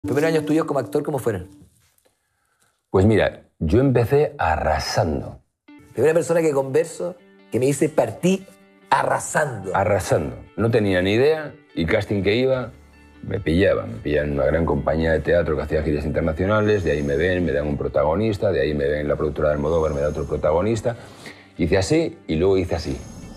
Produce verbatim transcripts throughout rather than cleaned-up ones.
Los primeros años tuyos como actor, ¿cómo fueron? Pues mira, yo empecé arrasando. Primera persona que converso que me dice partí arrasando. Arrasando. No tenía ni idea y casting que iba me pillaban. Me pillaban en una gran compañía de teatro que hacía giras internacionales, de ahí me ven, me dan un protagonista, de ahí me ven la productora de Almodóvar, me da otro protagonista. Hice así y luego hice así.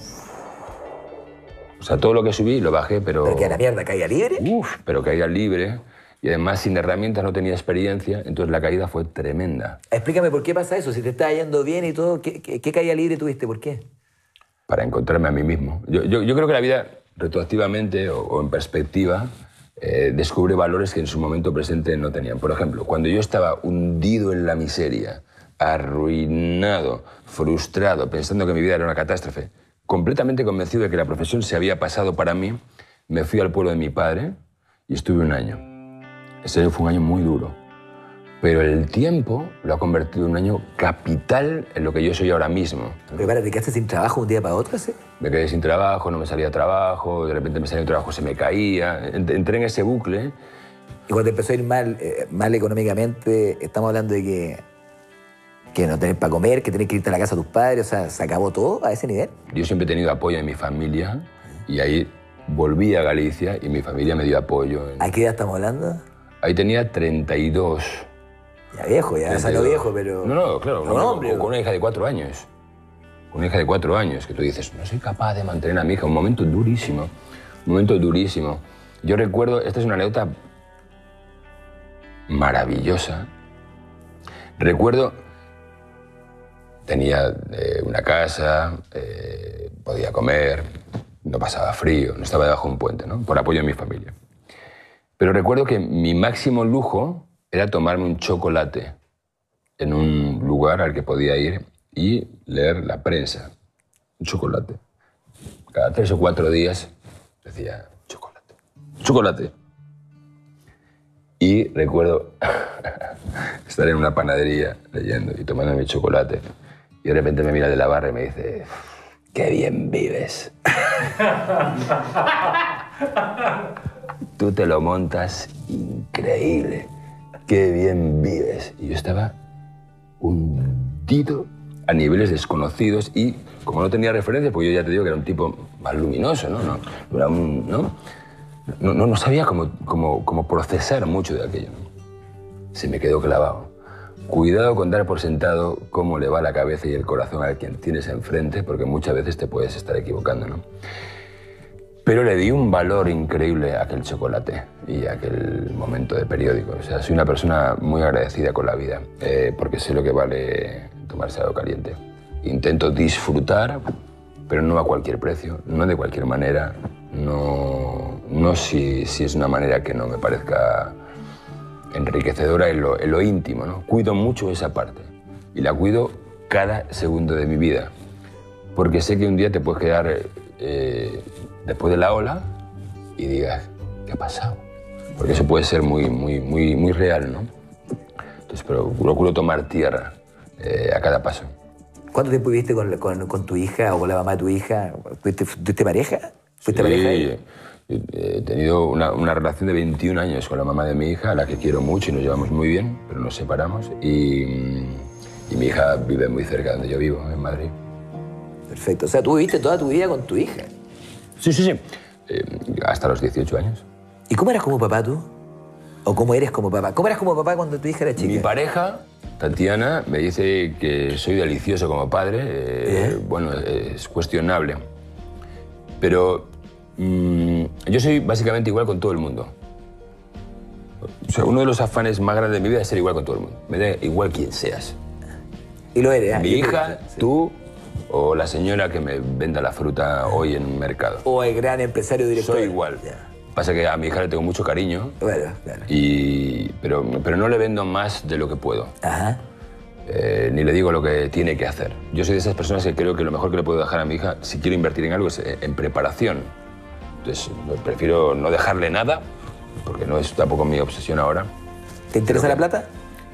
O sea, todo lo que subí lo bajé, pero... ¿Pero que a la mierda caía libre? Uf, pero caía libre. Y además sin herramientas, no tenía experiencia, entonces la caída fue tremenda. Explícame por qué pasa eso, si te estaba yendo bien y todo, ¿qué, qué, qué caída libre tuviste? ¿Por qué? Para encontrarme a mí mismo. Yo, yo, yo creo que la vida, retroactivamente o, o en perspectiva, eh, descubre valores que en su momento presente no tenían. Por ejemplo, cuando yo estaba hundido en la miseria, arruinado, frustrado, pensando que mi vida era una catástrofe, completamente convencido de que la profesión se había pasado para mí, me fui al pueblo de mi padre y estuve un año. Ese año fue un año muy duro, pero el tiempo lo ha convertido en un año capital en lo que yo soy ahora mismo. Pero para, ¿te quedaste sin trabajo un día para otro? ¿Sí? Me quedé sin trabajo, no me salía trabajo, de repente me salía un trabajo, se me caía. Entré en ese bucle. Y cuando empezó a ir mal, eh, mal económicamente, estamos hablando de que, que no tenés para comer, que tenés que irte a la casa de tus padres, o sea, ¿se acabó todo a ese nivel? Yo siempre he tenido apoyo en mi familia y ahí volví a Galicia y mi familia me dio apoyo. ¿A qué edad estamos hablando? Ahí tenía treinta y dos. Ya viejo, ya salió viejo, pero... No, no, claro, no, no, hombre, con, con una hija de cuatro años. Con una hija de cuatro años, que tú dices, no soy capaz de mantener a mi hija. Un momento durísimo, un momento durísimo. Yo recuerdo, esta es una anécdota maravillosa. Recuerdo, tenía eh, una casa, eh, podía comer, no pasaba frío, no estaba debajo de un puente, ¿no? Por apoyo de mi familia. Pero recuerdo que mi máximo lujo era tomarme un chocolate en un lugar al que podía ir y leer la prensa. Un chocolate. Cada tres o cuatro días decía, chocolate, chocolate. Y recuerdo estar en una panadería leyendo y tomando mi chocolate. Y de repente me mira de la barra y me dice, ¡qué bien vives! Tú te lo montas increíble. ¡Qué bien vives! Y yo estaba hundido a niveles desconocidos y, como no tenía referencias, porque yo ya te digo que era un tipo más luminoso, ¿no? No, no, era un, ¿no? no, no, no sabía cómo, cómo, cómo procesar mucho de aquello, ¿no? Se me quedó clavado. Cuidado con dar por sentado cómo le va la cabeza y el corazón a quien tienes enfrente, porque muchas veces te puedes estar equivocando, ¿no? Pero le di un valor increíble a aquel chocolate y a aquel momento de periódico. O sea, soy una persona muy agradecida con la vida, eh, porque sé lo que vale tomarse algo caliente. Intento disfrutar, pero no a cualquier precio, no de cualquier manera, no, no si, si es una manera que no me parezca enriquecedora en lo, en lo íntimo, ¿no? Cuido mucho esa parte y la cuido cada segundo de mi vida, porque sé que un día te puedes quedar eh, después de la ola y digas, ¿qué ha pasado? Porque eso puede ser muy, muy, muy, muy real, ¿no? Entonces, pero procuro tomar tierra eh, a cada paso. ¿Cuánto tiempo viviste con, con, con tu hija o con la mamá de tu hija? ¿Tuviste, ¿tuviste pareja? ¿Fuiste Sí, pareja ahí? He tenido una, una relación de veintiún años con la mamá de mi hija, a la que quiero mucho y nos llevamos muy bien, pero nos separamos. Y, y mi hija vive muy cerca de donde yo vivo, en Madrid. Perfecto. O sea, tú viviste toda tu vida con tu hija. Sí, sí, sí. Eh, hasta los dieciocho años. ¿Y cómo eras como papá tú? ¿O cómo eres como papá? ¿Cómo eras como papá cuando tu hija era chica? Mi pareja, Tatiana, me dice que soy delicioso como padre. Eh, ¿Eh? Bueno, es cuestionable. Pero mmm, yo soy básicamente igual con todo el mundo. O sea, uno de los afanes más grandes de mi vida es ser igual con todo el mundo. Me da igual quién seas. Y lo eres, ¿eh? Mi hija, sí. Tú o la señora que me venda la fruta hoy en un mercado. O el gran empresario director. Soy igual. Yeah. Pasa que a mi hija le tengo mucho cariño. Bueno, claro. Y, pero, pero no le vendo más de lo que puedo. Ajá. Eh, ni le digo lo que tiene que hacer. Yo soy de esas personas que creo que lo mejor que le puedo dejar a mi hija, si quiero invertir en algo, es en preparación. Entonces, prefiero no dejarle nada, porque no es tampoco mi obsesión ahora. ¿Te interesa que, la plata?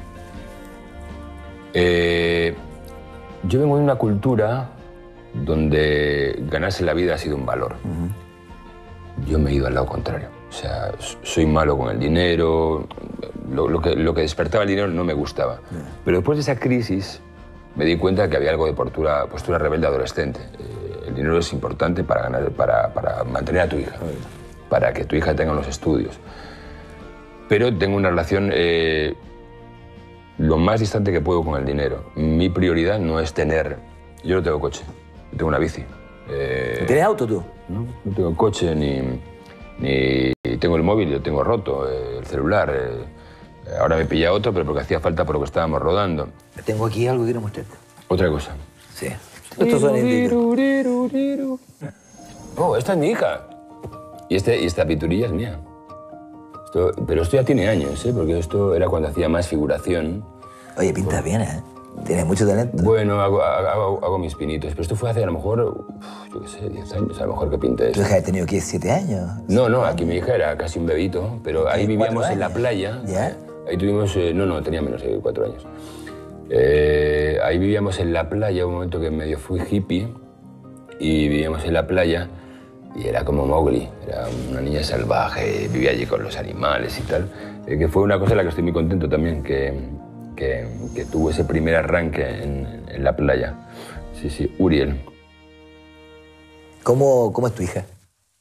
Eh, yo vengo de una cultura donde ganarse la vida ha sido un valor. Uh-huh. Yo me he ido al lado contrario. O sea, soy malo con el dinero, lo, lo, que, lo que despertaba el dinero no me gustaba. Pero después de esa crisis me di cuenta que había algo de postura, postura rebelde adolescente. Eh, el dinero es importante para, ganar, para, para mantener a tu hija, para que tu hija tenga los estudios. Pero tengo una relación eh, lo más distante que puedo con el dinero. Mi prioridad no es tener... Yo no tengo coche, yo tengo una bici. Eh, ¿Tienes auto tú? No, no tengo coche ni, ni tengo el móvil, lo tengo roto, eh, el celular. Eh, ahora me pilla otro, pero porque hacía falta por lo que estábamos rodando. Tengo aquí algo que quiero mostrarte. Otra cosa. Sí. Estos son inditos. Oh, esta es mi hija. Y, este, y esta pinturilla es mía. Esto, pero esto ya tiene años, ¿eh? Porque esto era cuando hacía más figuración. Oye, pintas bien, ¿eh? Tienes mucho talento. Bueno, hago, hago, hago mis pinitos, pero esto fue hace a lo mejor, uf, yo qué sé, diez años, a lo mejor que pinté esto. ¿Tu hija ha tenido, qué, siete años? No, no, aquí mi hija era casi un bebito, pero ahí vivíamos en la playa. ¿Ya? Ahí tuvimos, eh, no, no, tenía menos de cuatro años. Eh, ahí vivíamos en la playa, un momento que medio fui hippie, y vivíamos en la playa, y era como Mowgli, era una niña salvaje, vivía allí con los animales y tal, eh, que fue una cosa en la que estoy muy contento también, que... Que, que tuvo ese primer arranque en, en la playa. Sí, sí, Uriel. ¿Cómo, cómo es tu hija?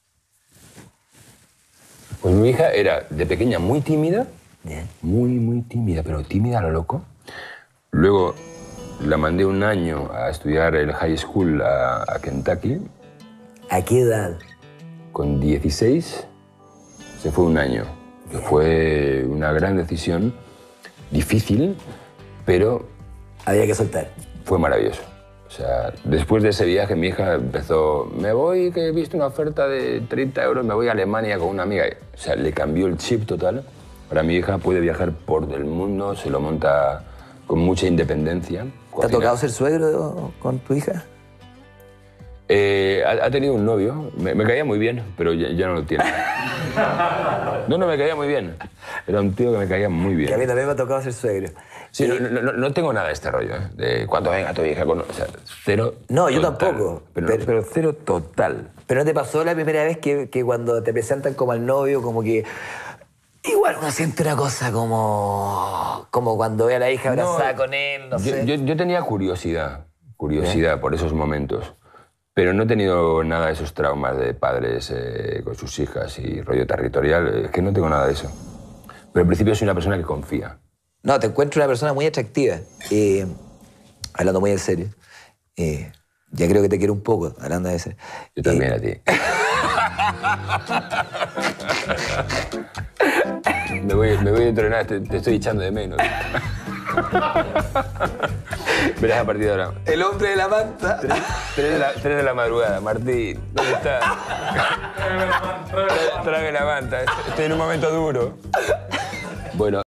Pues mi hija era de pequeña muy tímida, Bien. muy, muy tímida, pero tímida a lo loco. Luego la mandé un año a estudiar el high school a, a Kentucky. ¿A qué edad? Con dieciséis se fue un año, que fue una gran decisión. Difícil, pero... Había que soltar. Fue maravilloso. O sea, después de ese viaje mi hija empezó, me voy, que he visto una oferta de treinta euros, me voy a Alemania con una amiga. O sea, le cambió el chip total. Ahora mi hija puede viajar por el mundo, se lo monta con mucha independencia. ¿Te ha tocado ser suegro con tu hija? Eh, ha, ha tenido un novio, me, me caía muy bien, pero ya, ya no lo tiene. No, no, me caía muy bien. Era un tío que me caía muy bien. Que a mí también me ha tocado ser suegro. Sí, no, no, no, no tengo nada de este rollo, ¿eh? De cuando venga tu hija con... O sea, cero No, yo total. tampoco. Pero, Pero- pero cero total. ¿Pero no te pasó la primera vez que, que cuando te presentan como al novio, como que... Igual uno siente una cosa como... Como cuando ve a la hija abrazada No, con él, no yo, sé. yo, yo tenía curiosidad, curiosidad por esos momentos. Pero no he tenido nada de esos traumas de padres eh, con sus hijas y rollo territorial. Es que no tengo nada de eso. Pero al principio soy una persona que confía. No, te encuentro una persona muy atractiva. Eh, hablando muy en serio. Eh, ya creo que te quiero un poco, hablando de eso. Yo también a ti. me, voy, me voy a entrenar, te, te estoy echando de menos. Verás a partir de ahora. El hombre de la manta. Tres, tres, de la, tres de la madrugada, Martín. ¿Dónde estás? Tráeme la manta. Estoy en un momento duro. Bueno.